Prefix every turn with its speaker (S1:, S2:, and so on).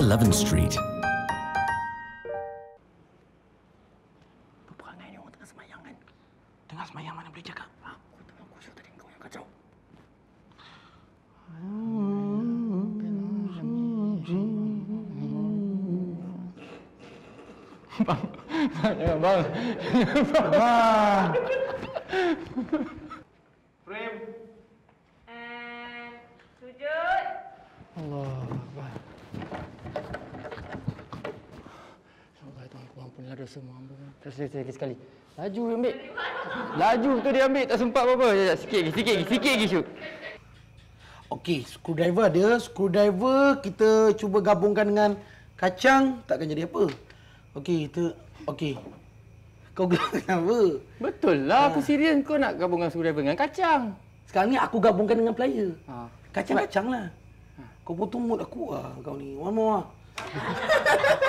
S1: 11 Street.
S2: Apa perangai ni orang tengah semayang kan? Tengah semayang mana boleh cakap? Aku tengah khusyuk tadi kau yang kacau. Bang, bang.
S3: Frame. Sujud.
S2: Allah, bang. Allah, Tuhan aku ampunilah dosa mu hamba. Terus sekali. Laju dia ambil. Laju betul dia ambil, tak sempat apa-apa. Sikit lagi Syuk.
S4: Okey, screwdriver ada. Screwdriver kita cuba gabungkan dengan kacang, takkan jadi apa. Okey, okey. Kau gerak kenapa?
S2: Betul lah, aku serius kau nak gabungkan screwdriver dengan kacang.
S4: Sekarang ni aku gabungkan dengan plier.
S2: Ha.
S4: Kacang-kacang lah. Kau potong mood aku lah kau ni. One more lah.